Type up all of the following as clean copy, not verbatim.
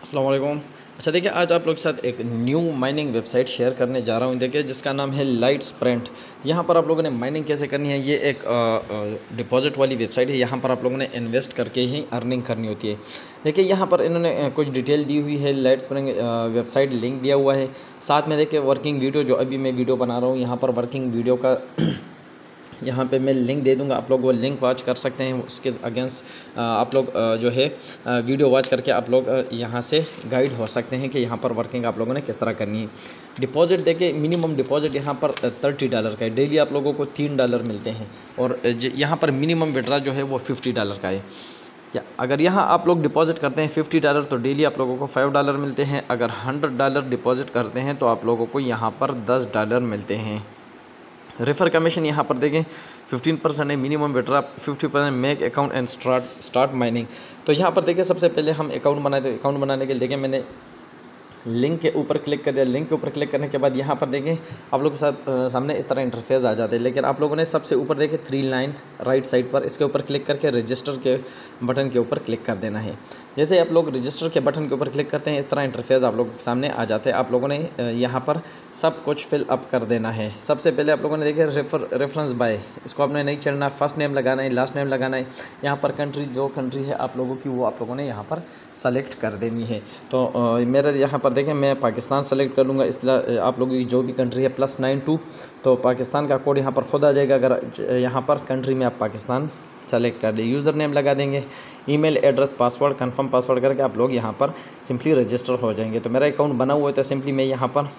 अस्सलाम वालेकुम। अच्छा देखिए, आज आप लोग के साथ एक न्यू माइनिंग वेबसाइट शेयर करने जा रहा हूँ। देखिए जिसका नाम है लाइट स्प्रिंट। यहाँ पर आप लोगों ने माइनिंग कैसे करनी है, ये एक डिपॉजिट वाली वेबसाइट है। यहाँ पर आप लोगों ने इन्वेस्ट करके ही अर्निंग करनी होती है। देखिए यहाँ पर इन्होंने कुछ डिटेल दी हुई है। लाइट स्प्रिंग वेबसाइट लिंक दिया हुआ है, साथ में देखिए वर्किंग वीडियो जो अभी मैं वीडियो बना रहा हूँ, यहाँ पर वर्किंग वीडियो का यहाँ पे मैं लिंक दे दूँगा, आप लोग वो लिंक वॉच कर सकते हैं। उसके अगेंस्ट आप लोग जो है वीडियो वॉच करके आप लोग यहाँ से गाइड हो सकते हैं कि यहाँ पर वर्किंग आप लोगों ने किस तरह करनी है। डिपॉजिट देखिए, मिनिमम डिपॉजिट यहाँ पर $30 का है। डेली आप लोगों को $3 मिलते हैं और यहाँ पर मिनिमम विड्रा जो है वो $50 का है। या अगर यहाँ आप लोग डिपॉजिट करते हैं $50 तो डेली आप लोगों को $5 मिलते हैं। अगर $100 डिपॉजिट करते हैं तो आप लोगों को यहाँ पर $10 मिलते हैं। रेफर कमीशन यहाँ पर देखें 15% है, minimum withdraw 50%, make account and start mining. तो यहाँ पर देखिए सबसे पहले हम अकाउंट बनाए। तो अकाउंट बनाने के लिए देखिए मैंने लिंक के ऊपर क्लिक कर दिया। लिंक के ऊपर क्लिक करने के बाद यहाँ पर देखें आप लोग के साथ सामने इस तरह इंटरफेस आ जाते हैं। लेकिन आप लोगों ने सबसे ऊपर देखें 3 लाइन राइट साइड पर, इसके ऊपर क्लिक करके रजिस्टर के बटन के ऊपर क्लिक कर देना है। जैसे आप लोग रजिस्टर के बटन के ऊपर क्लिक करते हैं, इस तरह इंटरफेस आप लोगों के सामने आ जाते हैं। आप लोगों ने यहाँ पर सब कुछ फिल अप कर देना है। सबसे पहले आप लोगों ने देखे रेफरेंस बाय, इसको आपने नहीं चढ़ना, फर्स्ट नेम लगाना है, लास्ट नेम लगाना है। यहाँ पर कंट्री, जो कंट्री है आप लोगों की, वो आप लोगों ने यहाँ पर सेलेक्ट कर देनी है। तो मेरा यहाँ पर देखें मैं पाकिस्तान सेलेक्ट कर लूँगा। इसलिए आप लोगों की जो भी कंट्री है +92, तो पाकिस्तान का कोड यहाँ पर खुद आ जाएगा। अगर यहाँ पर कंट्री में आप पाकिस्तान सेलेक्ट कर दें, यूज़र नेम लगा देंगे, email address, password, confirm password करके आप लोग यहाँ पर सिंपली रजिस्टर हो जाएंगे। तो मेरा अकाउंट बना हुआ है तो सिंपली मैं यहाँ पर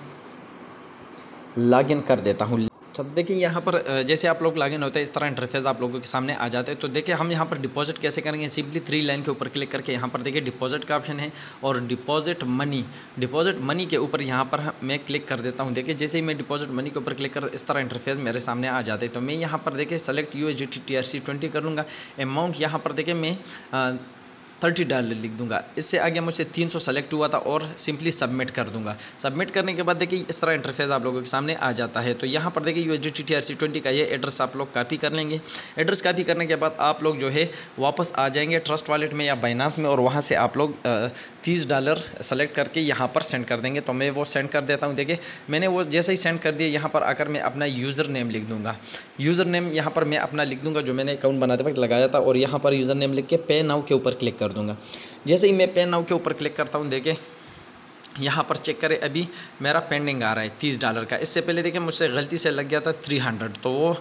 लॉगिन कर देता हूँ। चलो देखिए यहाँ पर जैसे आप लोग लॉगिन होते हैं इस तरह इंटरफेस आप लोगों के सामने आ जाते हैं। तो देखिए हम यहाँ पर डिपॉजिट कैसे करेंगे, सिंपली 3 लाइन के ऊपर क्लिक करके यहाँ पर देखिए डिपॉजिट का ऑप्शन है और डिपॉजिट मनी के ऊपर यहाँ पर मैं क्लिक कर देता हूँ। देखिए जैसे ही मैं डिपॉजिट मनी के ऊपर क्लिक कर, इस तरह इंटरफेस मेरे सामने आ जाते हैं। तो मैं यहाँ पर देखिए सेलेक्ट USDT TRC20 कर लूँगा। अमाउंट यहाँ पर देखिए मैं $30 लिख दूंगा। इससे आगे मुझसे 300 सेलेक्ट हुआ था और सिंपली सबमिट कर दूंगा। सबमिट करने के बाद देखिए इस तरह इंटरफेस आप लोगों के सामने आ जाता है। तो यहाँ पर देखिए USDT TRC20 का ये एड्रेस आप लोग कॉपी कर लेंगे। एड्रेस कॉपी करने के बाद आप लोग जो है वापस आ जाएंगे ट्रस्ट वॉलेट में या बाइनांस में, और वहाँ से आप लोग $30 सेलेक्ट करके यहाँ पर सेंड कर देंगे। तो मैं वो सेंड कर देता हूँ। देखिए मैंने वो जैसे ही सेंड कर दिया, यहाँ पर आकर मैं अपना यूज़र नेम लिख दूँगा। यूज़र नेम यहाँ पर मैं अपना लिख दूँगा जो मैंने अकाउंट बनाते वक्त लगाया था, और यहाँ पर यूज़र नेम लिख के पे नाउ के ऊपर क्लिक कर दूँगा। जैसे ही मैं पे नाउ के ऊपर क्लिक करता हूँ, देखिए यहाँ पर चेक करें अभी मेरा पेंडिंग आ रहा है $30 का। इससे पहले देखिए मुझसे गलती से लग गया था 300, तो वो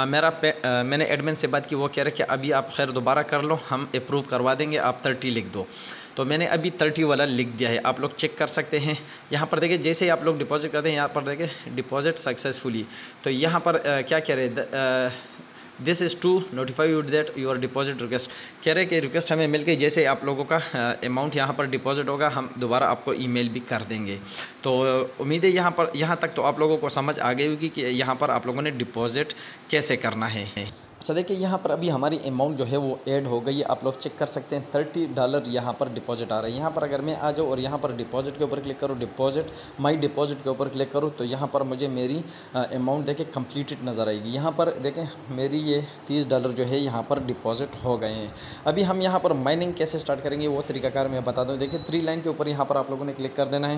मैंने एडमिन से बात की, वो कह रहे कि अभी आप खैर दोबारा कर लो, हम अप्रूव करवा देंगे, आप 30 लिख दो। तो मैंने अभी 30 वाला लिख दिया है, आप लोग चेक कर सकते हैं। यहाँ पर देखिए जैसे ही आप लोग डिपॉजिट करते हैं, यहाँ पर देखिए डिपॉजिट सक्सेसफुली। तो यहाँ पर क्या कह रहे, this is to notify you that your deposit request, कह रहे कि रिक्वेस्ट हमें मिल गई। जैसे आप लोगों का अमाउंट यहाँ पर डिपॉजिट होगा, हम दोबारा आपको ईमेल भी कर देंगे। तो उम्मीद है यहाँ तक तो आप लोगों को समझ आ गई होगी कि यहाँ पर आप लोगों ने डिपॉजिट कैसे करना है। अच्छा देखिए यहाँ पर अभी हमारी अमाउंट जो है वो ऐड हो गई है, आप लोग चेक कर सकते हैं। $30 यहाँ पर डिपॉजिट आ रहा है। यहाँ पर अगर मैं आ जाऊँ और यहाँ पर डिपॉजिट के ऊपर क्लिक करूँ, माई डिपॉजिट के ऊपर क्लिक करूँ, तो यहाँ पर मुझे मेरी अमाउंट देखें कंप्लीटेड नज़र आएगी। यहाँ पर देखें मेरी ये $30 जो है यहाँ पर डिपॉजिट हो गए हैं। अभी हम यहाँ पर माइनिंग कैसे स्टार्ट करेंगे वो तरीकाकार मैं बता दूँ। देखिए 3 लाइन के ऊपर यहाँ पर आप लोगों ने क्लिक कर देना है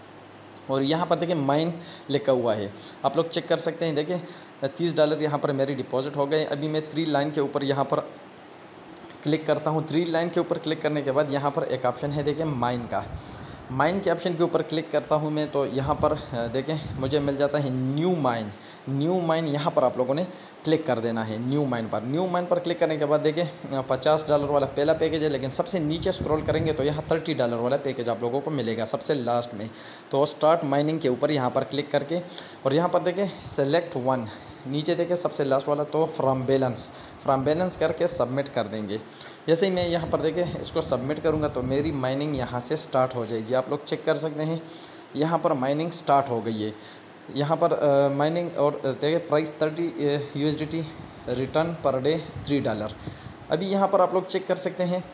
और यहाँ पर देखिए माइन लिखा हुआ है, आप लोग चेक कर सकते हैं। देखिए $30 यहाँ पर मेरी डिपॉजिट हो गए। अभी मैं 3 लाइन के ऊपर यहाँ पर क्लिक करता हूँ। 3 लाइन के ऊपर क्लिक करने के बाद यहाँ पर एक ऑप्शन है देखिए माइन का। माइन के ऑप्शन के ऊपर क्लिक करता हूँ मैं, तो यहाँ पर देखें मुझे मिल जाता है न्यू माइन। यहाँ पर आप लोगों ने क्लिक कर देना है न्यू माइन पर क्लिक करने के बाद देखिए $50 वाला पहला पैकेज है, लेकिन सबसे नीचे स्क्रॉल करेंगे तो यहाँ $30 वाला पैकेज आप लोगों को मिलेगा सबसे लास्ट में। तो स्टार्ट माइनिंग के ऊपर यहाँ पर क्लिक करके, और यहाँ पर देखिए सेलेक्ट 1, नीचे देखिए सबसे लास्ट वाला, तो फ्रॉम बैलेंस करके सबमिट कर देंगे। जैसे ही मैं यहाँ पर देखिए इसको सबमिट करूँगा तो मेरी माइनिंग यहाँ से स्टार्ट हो जाएगी। आप लोग चेक कर सकते हैं यहाँ पर माइनिंग स्टार्ट हो गई है। यहाँ पर माइनिंग और देखिए price 30 USDT, return per day $3। अभी यहाँ पर आप लोग चेक कर सकते हैं,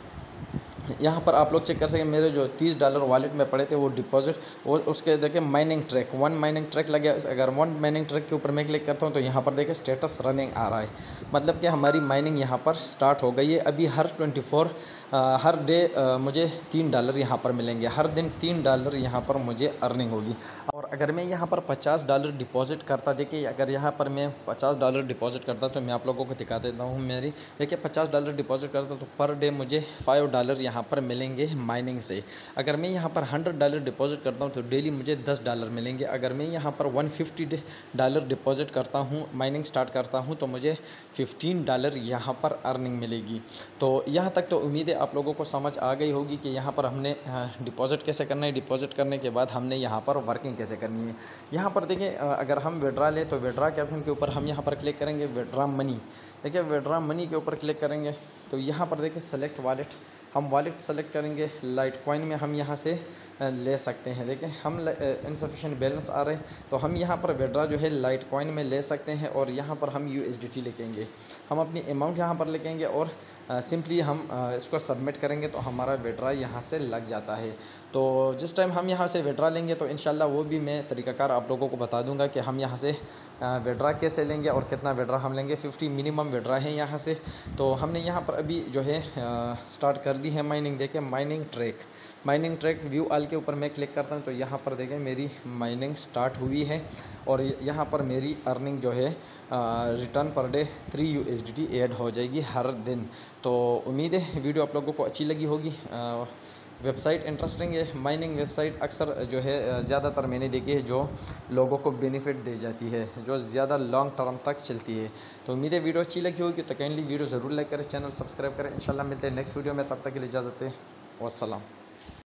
मेरे जो $30 वॉलेट में पड़े थे वो डिपॉजिट, और उसके देखिए माइनिंग ट्रैक 1 माइनिंग ट्रैक लगे। अगर 1 माइनिंग ट्रैक के ऊपर मैं क्लिक करता हूँ तो यहाँ पर देखिए स्टेटस रनिंग आ रहा है, मतलब कि हमारी माइनिंग यहाँ पर स्टार्ट हो गई है। अभी हर 24 हर डे मुझे $3 यहाँ पर मिलेंगे, हर दिन $3 यहाँ पर मुझे अर्निंग होगी। और अगर मैं यहाँ पर $50 डिपॉज़िट करता, देखिए अगर यहाँ पर मैं $50 डिपॉज़िट करता तो मैं आप लोगों को दिखा देता हूँ मेरी, देखिए $50 डिपॉज़िट करता तो पर डे मुझे $5 यहाँ पर मिलेंगे माइनिंग से। अगर मैं यहाँ पर $100 डिपॉज़िट करता हूँ तो डेली मुझे $10 मिलेंगे। अगर मैं यहाँ पर $150 डिपॉज़िट करता हूँ, माइनिंग स्टार्ट करता हूँ, तो मुझे $15 यहाँ पर अर्निंग मिलेगी। तो यहाँ तक तो उम्मीद है आप लोगों को समझ आ गई होगी कि यहाँ पर हमने डिपॉज़िट कैसे करना है, डिपॉज़िट करने के बाद हमने यहाँ पर वर्किंग कैसे करनी है। यहाँ पर देखिए अगर हम विड्रा लें तो विड्रा के ऑप्शन के ऊपर हम यहाँ पर क्लिक करेंगे, विड्रा मनी। देखिए विड्रा मनी के ऊपर क्लिक करेंगे तो यहाँ पर देखिए सेलेक्ट वॉलेट, हम वॉलेट सेलेक्ट करेंगे। लाइटकॉइन में हम यहाँ से ले सकते हैं। देखिए हम इनसफिशिएंट बैलेंस आ रहे हैं तो हम यहाँ पर विड्रा जो है लाइटकॉइन में ले सकते हैं और यहाँ पर हम USDT लिखेंगे, हम अपनी अमाउंट यहाँ पर लिखेंगे और सिंपली हम इसको सबमिट करेंगे तो हमारा विड्रा यहाँ से लग जाता है। तो जिस टाइम हम यहाँ से विड्रा लेंगे तो इंशाल्लाह वो भी मैं तरीक़ाकार आप लोगों को बता दूंगा कि हम यहाँ से विड्रा कैसे लेंगे और कितना विड्रा हम लेंगे। 50 मिनिमम विड्रा है यहाँ से। तो हमने यहाँ पर अभी जो है स्टार्ट कर दी है माइनिंग। देखिए माइनिंग ट्रैक व्यू ऑल के ऊपर मैं क्लिक करता हूँ तो यहाँ पर देखें मेरी माइनिंग स्टार्ट हुई है और यहाँ पर मेरी अर्निंग जो है return per day 3 USDT add हो जाएगी हर दिन। तो उम्मीद है वीडियो आप लोगों को अच्छी लगी होगी। वेबसाइट इंटरेस्टिंग है, माइनिंग वेबसाइट अक्सर जो है ज़्यादातर मैंने देखी है जो लोगों को बेनिफिट दे जाती है, जो ज़्यादा लॉन्ग टर्म तक चलती है। तो उम्मीद है वीडियो अच्छी लगी होगी तो काइंडली वीडियो ज़रूर लाइक करें, चैनल सब्सक्राइब करें। इंशाल्लाह मिलते हैं नेक्स्ट वीडियो में, तब तक के लिए इजाज़त है, वस्सलाम।